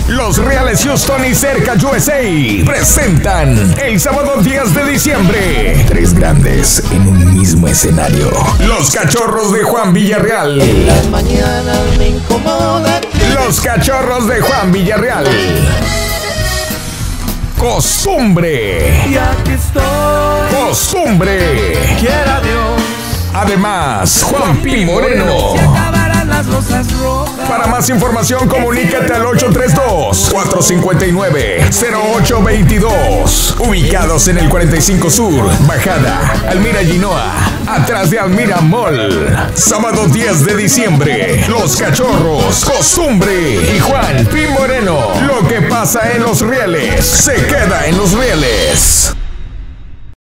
Los Reales Houston y Cerca USA presentan el sábado 10 de diciembre. Tres grandes en un mismo escenario. Los Cachorros de Juan Villarreal. En las mañanas me incomoda. Los Cachorros de Juan Villarreal. Costumbre. Y aquí estoy. Costumbre. Quiera Dios. Además, Juan P. Moreno. Se acabarán las rosas rojas. Para más información, comunícate al 832-459-0822. Ubicados en el 45 Sur, Bajada, Almira Ginoa, atrás de Almira Mall. Sábado 10 de diciembre, Los Cachorros, Costumbre y Juan P. Moreno. Lo que pasa en Los Reales, se queda en Los Reales.